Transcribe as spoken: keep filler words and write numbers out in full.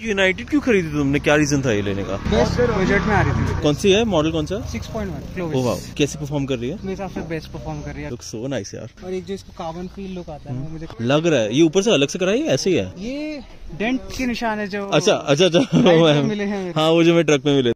United क्यों खरीदी तुमने, क्या रीजन था ये लेने का? बेस्ट बजट में आ रही थी। कौन सी है मॉडल, कौन सा? सिक्स पॉइंट वन ओह वाह, कैसे परफॉर्म कर रही है? मेरे हिसाब से बेस्ट परफॉर्म कर रही है। लुक सो नाइस यार। और एक जो इसको कार्बन फील लुक आता है वो मुझे लग रहा है ये ऊपर से अलग से कराई है, ऐसे ही है? ये डेंट के निशान है जो अच्छा अच्छा अच्छा मिले हैं। हाँ वो जो मैं ट्रक में मिले।